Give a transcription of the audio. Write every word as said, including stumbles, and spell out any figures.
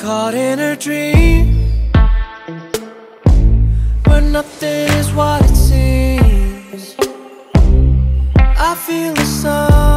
Caught in a dream where nothing is what it seems. I feel the sun